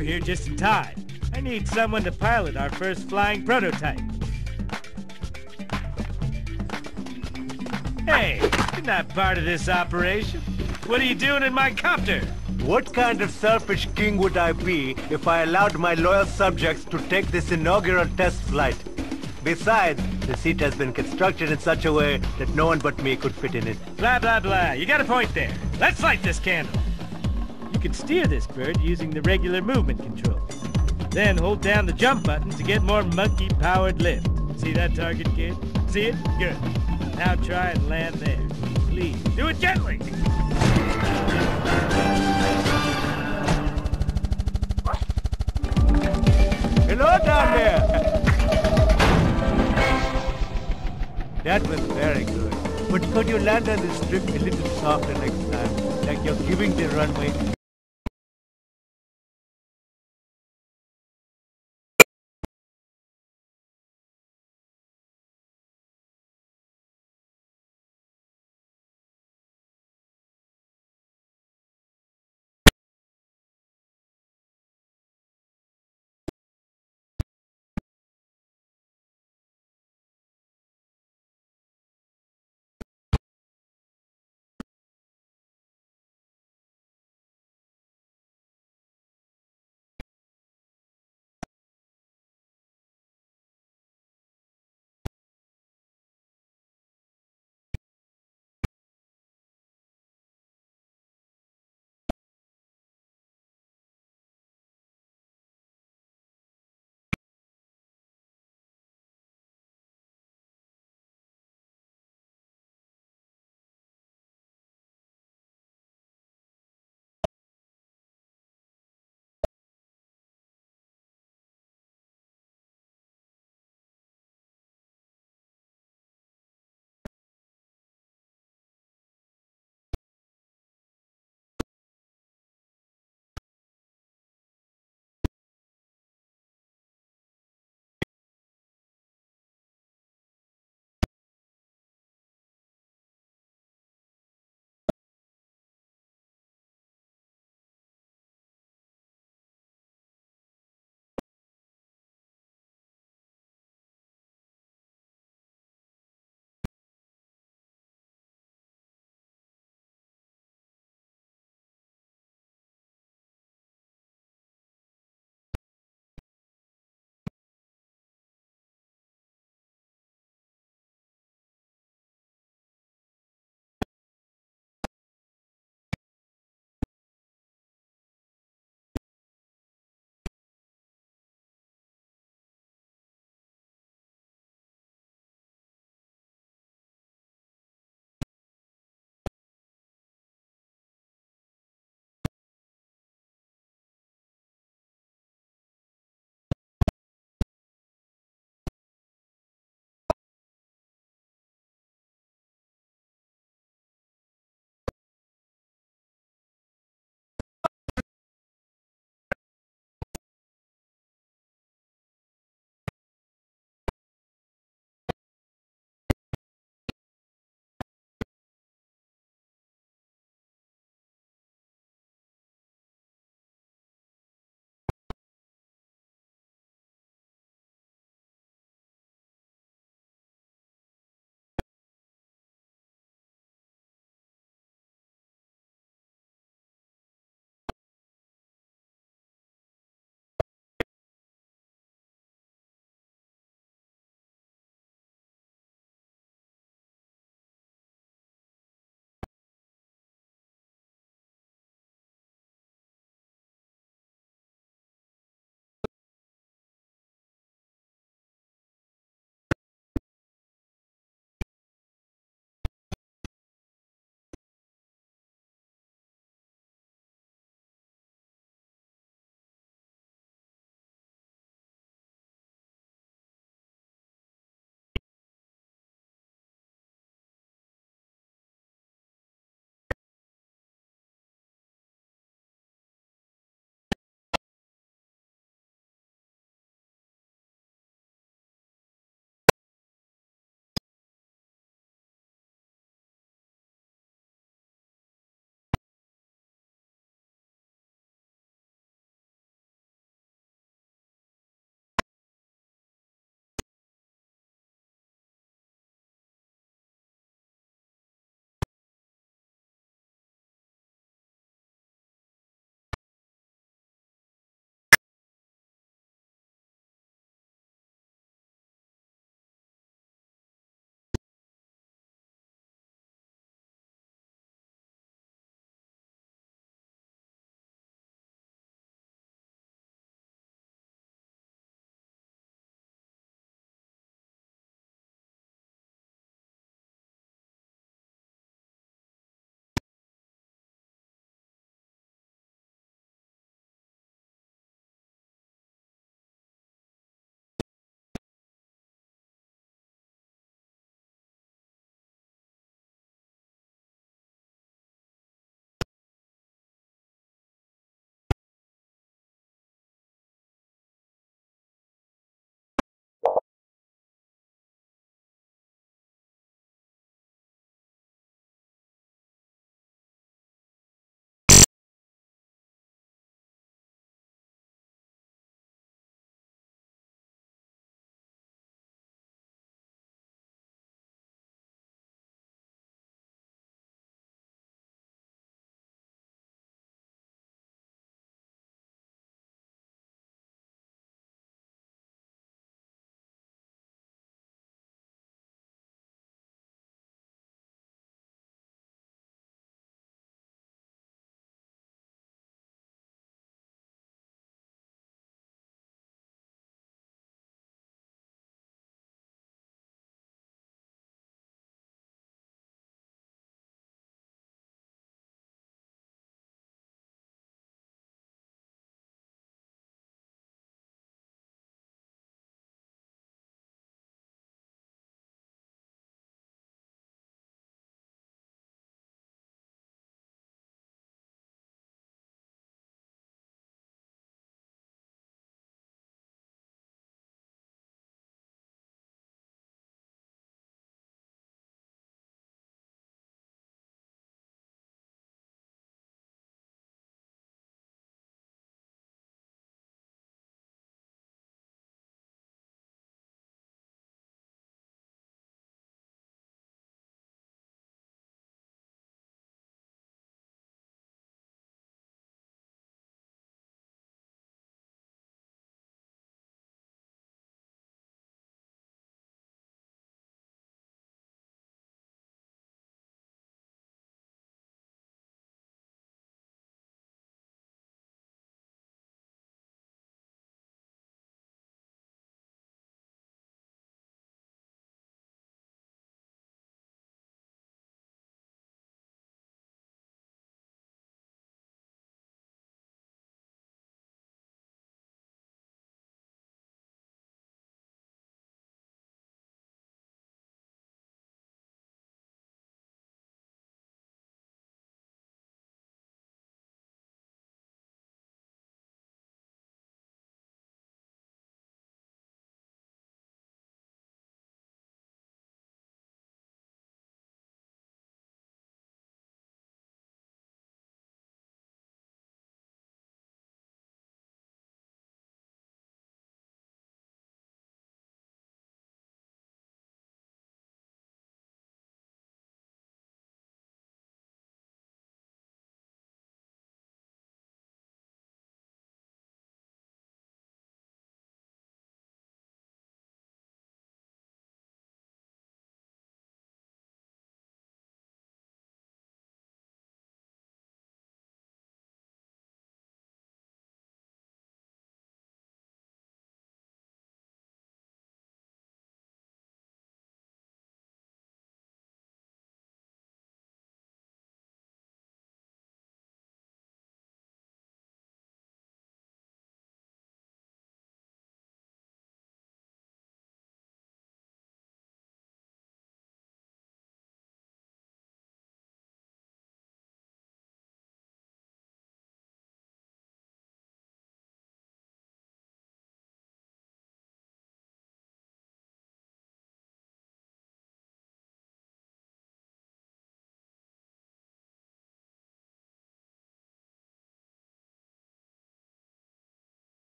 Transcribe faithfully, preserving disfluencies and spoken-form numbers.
You're here just in time. I need someone to pilot our first flying prototype. Hey, you're not part of this operation. What are you doing in my copter? What kind of selfish king would I be if I allowed my loyal subjects to take this inaugural test flight? Besides, the seat has been constructed in such a way that no one but me could fit in it. Blah, blah, blah. You got a point there. Let's light this candle. You can steer this bird using the regular movement controls. Then hold down the jump button to get more monkey-powered lift. See that target, kid? See it? Good. Now try and land there. Please, do it gently. Hello down there! That was very good. But could you land on the strip a little softer next time? Like you're giving the runway